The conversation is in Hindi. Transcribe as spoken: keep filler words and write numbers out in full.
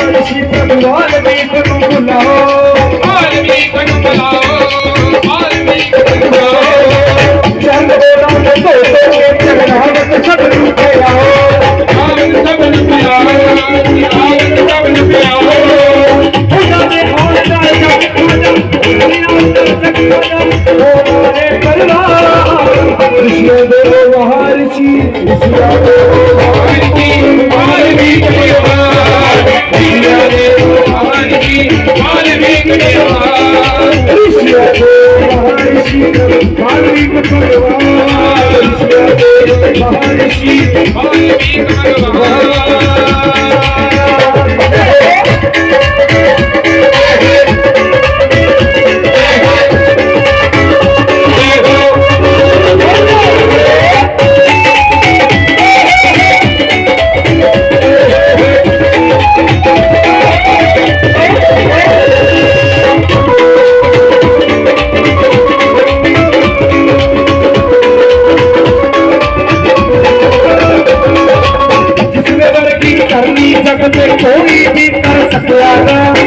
ऋषि प्रभु वाल्मीकि को बुलाओ, वाल्मीकि को बुलाओ, वाल्मीकि को बुलाओ। चंद बोला तो तो के चरणागत सब रुके आओ, हम सब रुके आओ, हम सब रुके आओ। खुदा ने और जाए जग खुदा, दुनिया तक जग खुदा, ओ मारे परवार। ऋषियों देवो महर्षि, ऋषियों देवो महर्षि, वाल्मीकि को बुलाओ, ऋषियों देवो महर्षि, वाल्मीकि को बुलाओ। ऋषियों देवो महर्षि, वाल्मीकि को बुलाओ, ऋषियों देवो महर्षि, वाल्मीकि को बुलाओ। जगत कोई भी कर सकता है।